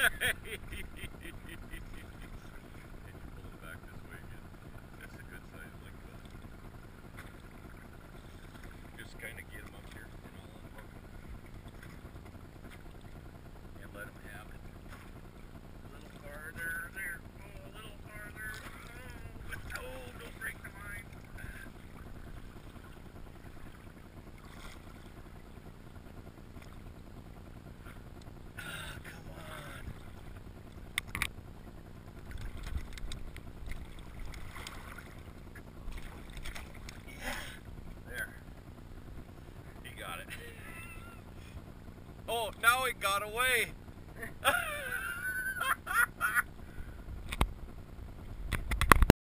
back this way again. That's a good size Ling Cod. Just kind of get them up here and I'll unhook them. And let them have it. A little farther there. Oh, a little farther. Oh, but no, don't break the line. Come on. Yeah. There. He got it. Oh, now it got away.